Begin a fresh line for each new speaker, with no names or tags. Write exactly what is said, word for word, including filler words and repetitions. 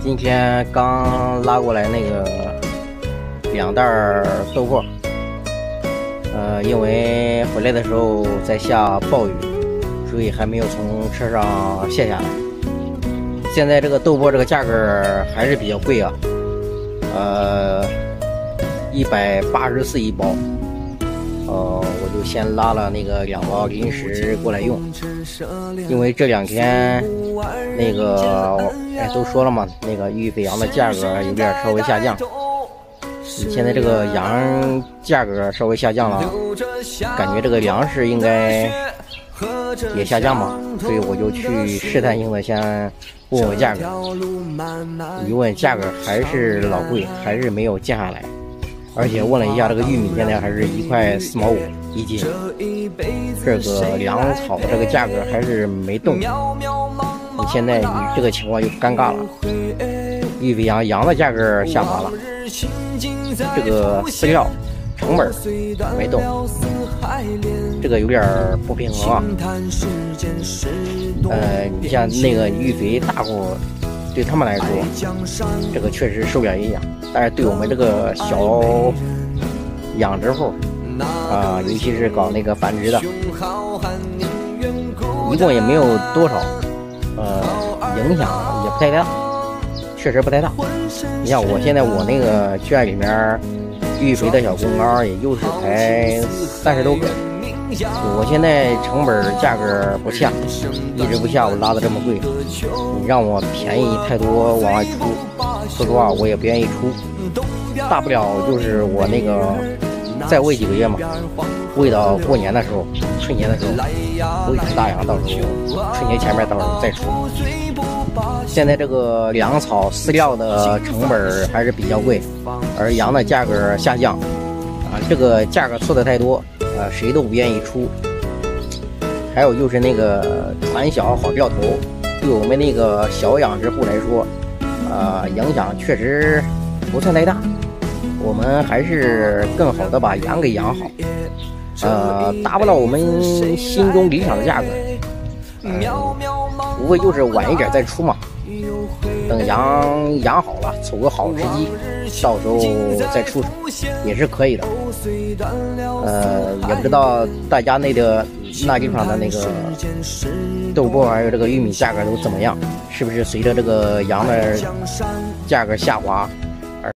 今天刚拉过来那个两袋豆粕，呃，因为回来的时候在下暴雨，所以还没有从车上卸下来。现在这个豆粕这个价格还是比较贵啊，呃，一百八十四一包。呃，我就先拉了那个两包临时过来用，因为这两天那个哎都说了嘛，那个玉肥羊的价格有点稍微下降。现在这个羊价格稍微下降了，感觉这个粮食应该也下降嘛，所以我就去试探性的先问问价格，一问价格还是老贵，还是没有降下来。而且问了一下，这个玉米现在还是一块四毛五一斤，这个粮草这个价格还是没动。你现在这个情况就尴尬了，玉肥羊羊的价格下滑了，这个饲料成本没动，这个有点不平衡啊。呃，你像那个玉肥大户，对他们来说，这个确实受不了影响，但是对我们这个小养殖户啊、呃，尤其是搞那个繁殖的，一共也没有多少，呃，影响也不太大，确实不太大。你像我现在我那个圈里面育肥的小公缸，也就是才三十多个。我现在成本价格不下，一直不下，我拉的这么贵，你让我便宜太多往外出，说实话我也不愿意出，大不了就是我那个再喂几个月嘛，喂到过年的时候，春节的时候喂出大羊，到时候春节前面到时候再出。现在这个粮草饲料的成本还是比较贵，而羊的价格下降啊，这个价格错的太多啊，谁都不愿意出。还有就是那个船小好掉头，对我们那个小养殖户来说，呃，影响确实不算太大。我们还是更好的把羊给养好，呃，达不到我们心中理想的价格，呃，无非就是晚一点再出嘛。等羊养好了，瞅个好时机，到时候再出手也是可以的。呃，也不知道大家那个那地方的那个豆粕还有这个玉米价格都怎么样，是不是随着这个羊的价格下滑，